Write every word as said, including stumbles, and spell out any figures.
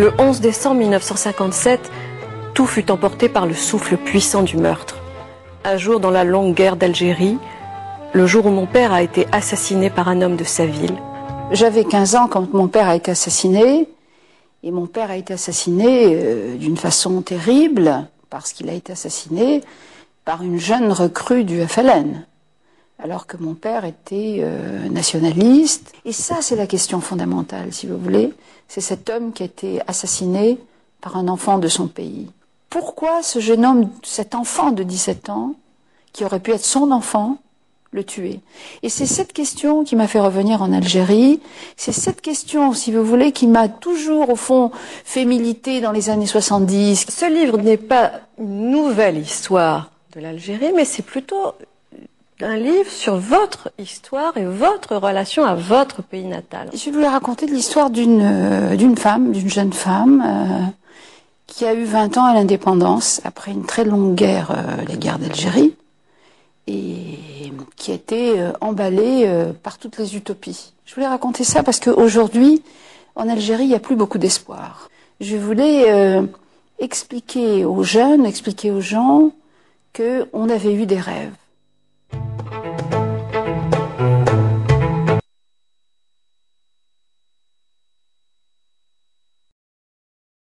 Le onze décembre mille neuf cent cinquante-sept, tout fut emporté par le souffle puissant du meurtre. Un jour dans la longue guerre d'Algérie, le jour où mon père a été assassiné par un homme de sa ville. J'avais quinze ans quand mon père a été assassiné, et mon père a été assassiné euh, d'une façon terrible, parce qu'il a été assassiné par une jeune recrue du F L N, alors que mon père était euh, nationaliste. Et ça, c'est la question fondamentale, si vous voulez. C'est cet homme qui a été assassiné par un enfant de son pays. Pourquoi ce jeune homme, cet enfant de dix-sept ans, qui aurait pu être son enfant, le tuer? Et c'est cette question qui m'a fait revenir en Algérie. C'est cette question, si vous voulez, qui m'a toujours, au fond, fait militer dans les années soixante-dix. Ce livre n'est pas une nouvelle histoire de l'Algérie, mais c'est plutôt un livre sur votre histoire et votre relation à votre pays natal. Je voulais raconter l'histoire d'une euh, d'une femme, d'une jeune femme, euh, qui a eu vingt ans à l'indépendance, après une très longue guerre, euh, la guerre d'Algérie, et qui a été euh, emballée euh, par toutes les utopies. Je voulais raconter ça parce qu'aujourd'hui, en Algérie, il n'y a plus beaucoup d'espoir. Je voulais euh, expliquer aux jeunes, expliquer aux gens qu'on avait eu des rêves.